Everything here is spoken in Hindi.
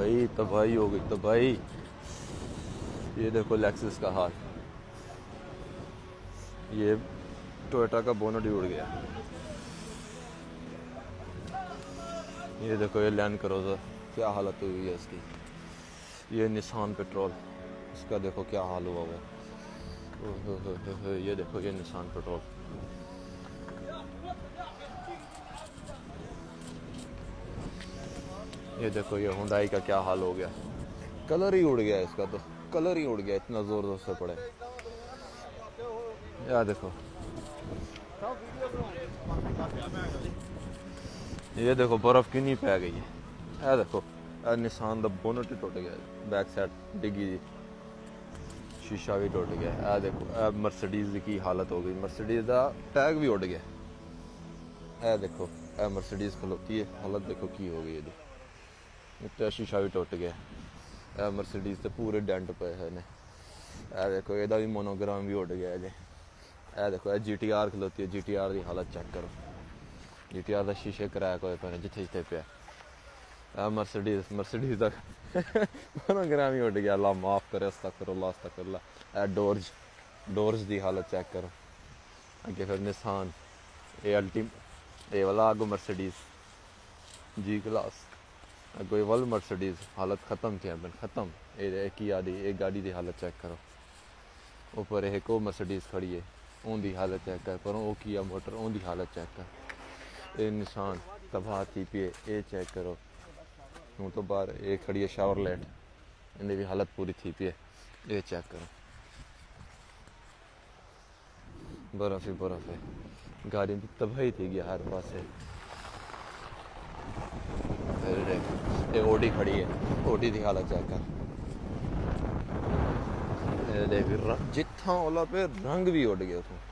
भाई तबाही हो गई तबाही। ये देखो लेक्सस का हाल, ये टोयोटा का बोनट ही उड़ गया। ये देखो ये लैंड क्रूज़र क्या हालत हुई है इसकी। ये निसान पेट्रोल, इसका देखो क्या हाल हुआ हुआ। ये देखो ये निसान पेट्रोल। ये देखो ये हुंडई का क्या हाल हो गया, कलर ही उड़ गया इसका, तो कलर ही उड़ गया, इतना जोर जोर से पड़े। यार देखो ये देखो बर्फ कितनी पै गई है। यार देखो निशान दा बोनट ही टुट गया, बैक साइड डिग्गी शीशा भी टुट गया। यार देखो मर्सिडीज की हालत हो गई, मर्सिडीज का टैग भी उड़ गया। यार देखो मर्सिडीज खलोती है, हालत देखो की हो गई है, शीशा भी टुट गया। मर्सिडीज से पूरे डेंट पे है ने। देखो एदा भी मोनोग्राम भी उड़ गया जे। देखो GTR खलोती है, GTR की हालत चेक करो, GTR का शीशे क्रैक होए पे जिथे जिथे पे। मर्सिडीज का मोनोग्राम ही उड़ गया, अल्लाह माफ करे, अस्तगफिरुल्लाह अस्तगफिरुल्लाह। डोर्स की हालत चेक करो। अगे फिर निसान ये वाला आगो मर्सिडीज G क्लास, अगो वल मर्सिडीज हालत खत्म थी बन खत्म। एक गाड़ी की हालत चेक करो। ऊपर एक और मर्सिडीज खड़ी है, उनकी हालत चेक कर, पर वो किया मोटर उनकी हालत चेक कर। ये निशान तबाह थी पे, ये चेक करो। हूँ तो बाहर ये खड़ी है शावरलैंड, इनकी भी हालत पूरी थी पे, ये चेक करो। बर्फ ही बर्फ है, गाड़ी की तबाही थी गया हर पास। ये ओडी खड़ी है, ओडी की हालत चेक कर। जिथा ओला पे रंग भी उड़ गया उसमें।